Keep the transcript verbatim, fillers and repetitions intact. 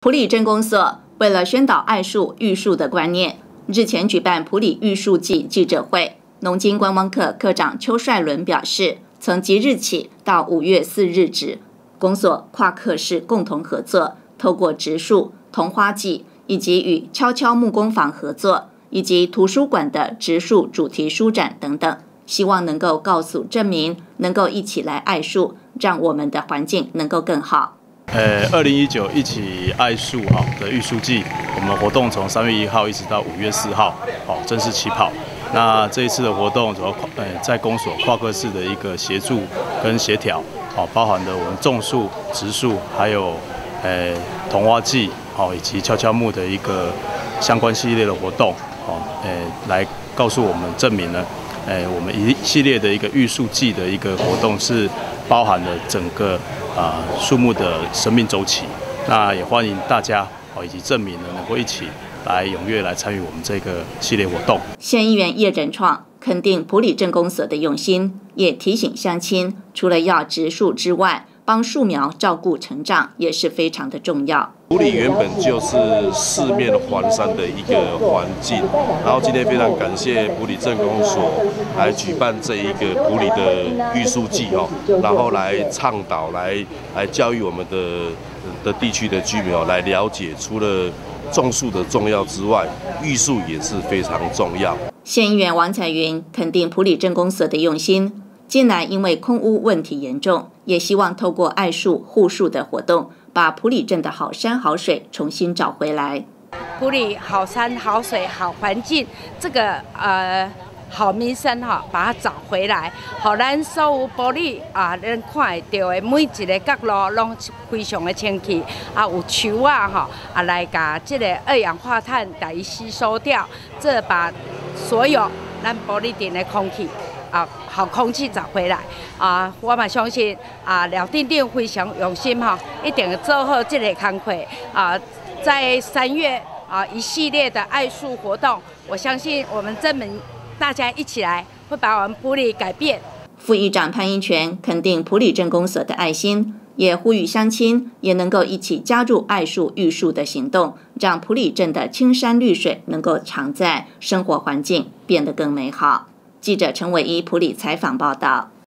埔里镇公所为了宣导爱树育树的观念，日前举办埔里育树季记者会。农经观光课科长邱帅伦表示，从即日起到五月四日止，公所跨课室共同合作，透过植树、桐花季以及与悄悄木工坊合作，以及图书馆的植树主题书展等等，希望能够告诉镇民，能够一起来爱树，让我们的环境能够更好。 呃，二零一九一起爱树好的育树季，我们活动从三月一号一直到五月四号，好正式起跑。那这一次的活动主要呃在公所跨课室的一个协助跟协调，好包含了我们种树、植树，还有呃桐花季，好以及悄悄木的一个相关系列的活动，好呃来告诉我们镇民呢。诶，我们一系列的一个育树季的一个活动是包含了整个啊树木的生命周期，那也欢迎大家哦以及镇民呢能够一起来踊跃来参与我们这个系列活动。 县议员叶仁创肯定埔里镇公所的用心，也提醒乡亲，除了要植树之外，帮树苗照顾成长也是非常的重要。 埔里原本就是四面环山的一个环境，然后今天非常感谢埔里镇公所来举办这一个埔里的育树季哦，然后来倡导、来来教育我们的的地区的居民哦，来了解除了种树的重要之外，育树也是非常重要。 县议员王彩云肯定埔里镇公所的用心。近来因为空污问题严重，也希望透过爱树护树的活动，把埔里镇的好山好水重新找回来。 埔里好山好水好环境，这个呃好民生哈，把它找回来，好咱所有埔里啊，咱看会到的每一个角落拢非常的清气，啊有树啊哈，啊来把这个二氧化碳给它吸收掉，这把所有咱埔里镇的空气。啊，好空气找回来啊！我嘛相信啊，廖定定非常用心哈，一定做好这个工作啊。在三月啊，一系列的爱树活动，我相信我们镇民大家一起来，会把我们埔里改变。 副议长潘英权肯定埔里镇公所的爱心，也呼吁乡亲也能够一起加入爱树育树的行动，让埔里镇的青山绿水能够常在，生活环境变得更美好。记者陈伟一埔里采访报道。